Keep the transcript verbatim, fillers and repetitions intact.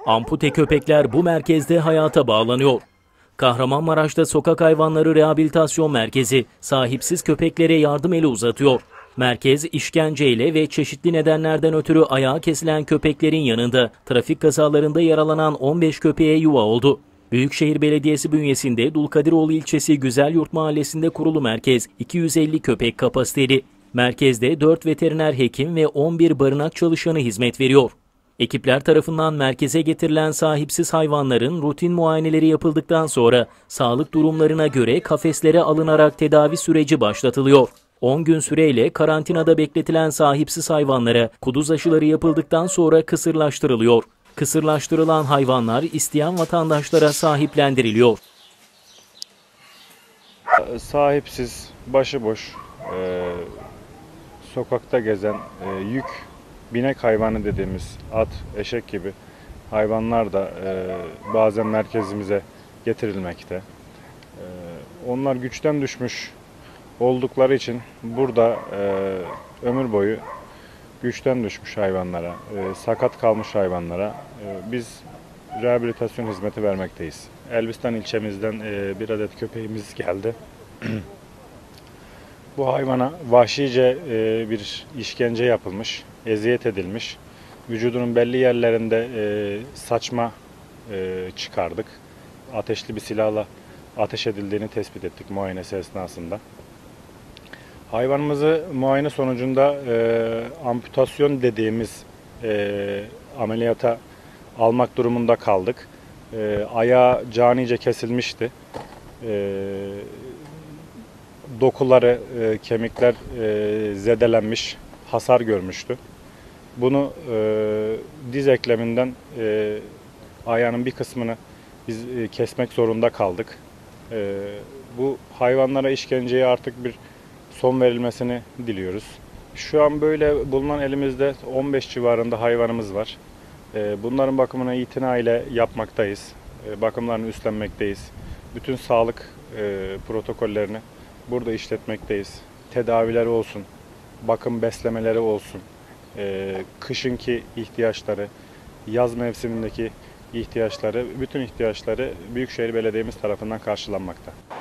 Ampute köpekler bu merkezde hayata bağlanıyor. Kahramanmaraş'ta Sokak Hayvanları Rehabilitasyon Merkezi sahipsiz köpeklere yardım eli uzatıyor. Merkez işkenceyle ve çeşitli nedenlerden ötürü ayağı kesilen köpeklerin yanında trafik kazalarında yaralanan on beş köpeğe yuva oldu. Büyükşehir Belediyesi bünyesinde Dulkadiroğlu ilçesi Güzelyurt Mahallesi'nde kurulu merkez iki yüz elli köpek kapasiteli. Merkezde dört veteriner hekim ve on bir barınak çalışanı hizmet veriyor. Ekipler tarafından merkeze getirilen sahipsiz hayvanların rutin muayeneleri yapıldıktan sonra sağlık durumlarına göre kafeslere alınarak tedavi süreci başlatılıyor. on gün süreyle karantinada bekletilen sahipsiz hayvanlara kuduz aşıları yapıldıktan sonra kısırlaştırılıyor. Kısırlaştırılan hayvanlar isteyen vatandaşlara sahiplendiriliyor. Sahipsiz, başıboş, e, sokakta gezen e, yük, binek hayvanı dediğimiz at, eşek gibi hayvanlar da e, bazen merkezimize getirilmekte. E, onlar güçten düşmüş oldukları için burada e, ömür boyu güçten düşmüş hayvanlara, e, sakat kalmış hayvanlara e, biz rehabilitasyon hizmeti vermekteyiz. Elbistan ilçemizden e, bir adet köpeğimiz geldi. Bu hayvana vahşice e, bir işkence yapılmış, eziyet edilmiş. Vücudunun belli yerlerinde e, saçma e, çıkardık. Ateşli bir silahla ateş edildiğini tespit ettik muayenesi esnasında. Hayvanımızı muayene sonucunda e, amputasyon dediğimiz e, ameliyata almak durumunda kaldık. E, ayağı canice kesilmişti. E, dokuları, e, kemikler e, zedelenmiş, hasar görmüştü. Bunu e, diz ekleminden e, ayağının bir kısmını biz e, kesmek zorunda kaldık. E, bu hayvanlara işkenceye artık bir son verilmesini diliyoruz. Şu an böyle bulunan elimizde on beş civarında hayvanımız var. E, bunların bakımını itina ile yapmaktayız. E, bakımlarını üstlenmekteyiz. Bütün sağlık e, protokollerini burada işletmekteyiz. Tedavileri olsun, bakım beslemeleri olsun, e, kışınki ihtiyaçları, yaz mevsimindeki ihtiyaçları, bütün ihtiyaçları Büyükşehir Belediye'miz tarafından karşılanmakta.